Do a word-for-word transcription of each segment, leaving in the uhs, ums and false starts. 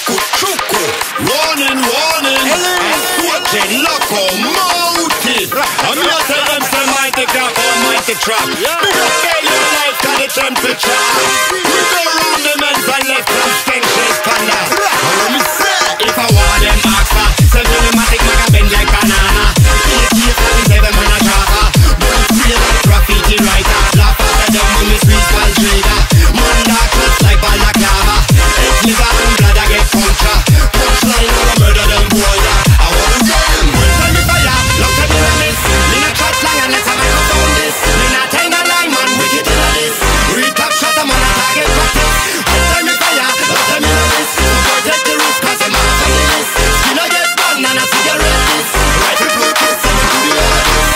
chuku. Warning, warning. Soultrain Locomotive. I'm here to tell them some mighty crap or mighty trap. Big up there your life got the temperature. We go round the men's and left them stenches panda. What me say? If I want them ask for semi-automatic mag a bend like banana. Eight years and seven man a chopper. Don't feel like graffiti writer. Laugh after them when me squeeze ball trigger. Man that cuts like balaclava. It's liver and blood I get puncture. Punchline or I murder them boy. I want them. One time me fire, long time me a miss. Me not shot long unless I microphone this. Me not time a line man, wicked in a this. Read top shot I'm on a target practice. One time me fire, long time me a miss. So boy take the risk cause I'm off on the list. Skin I get burned and a cigarette this. Rifle blue kiss and to the artist.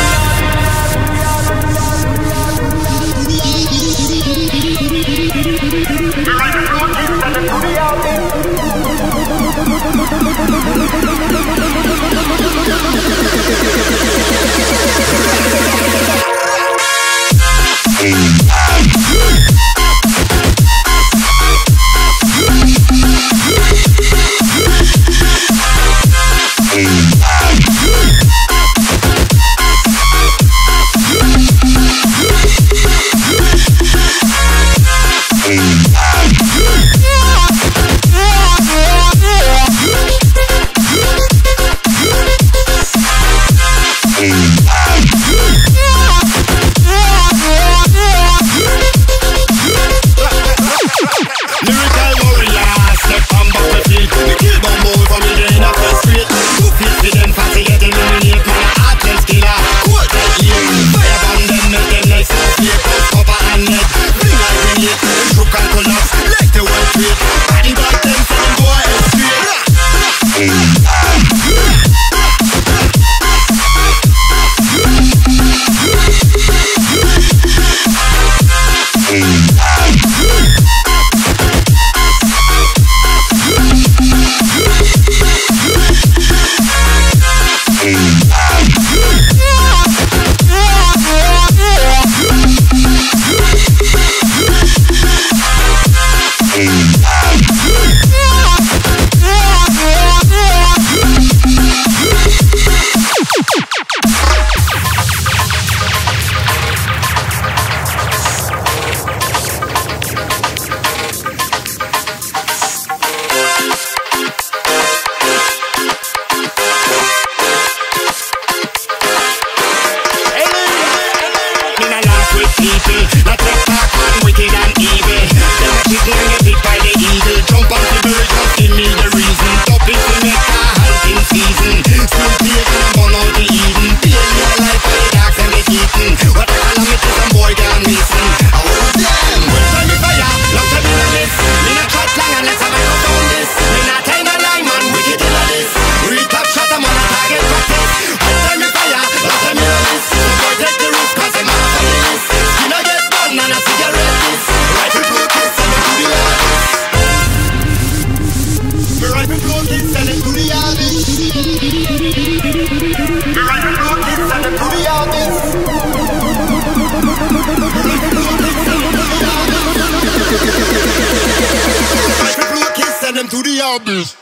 To the abyss.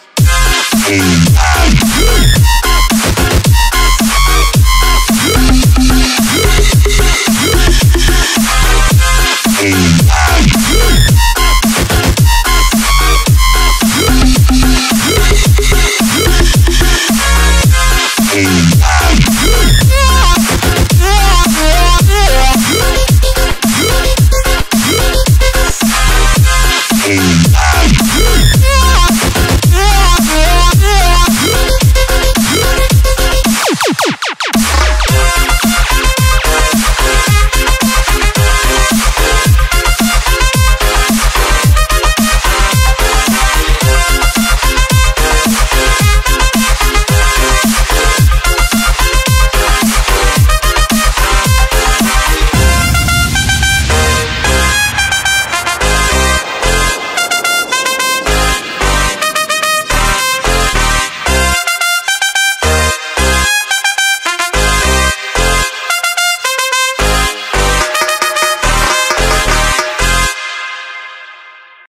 Hey.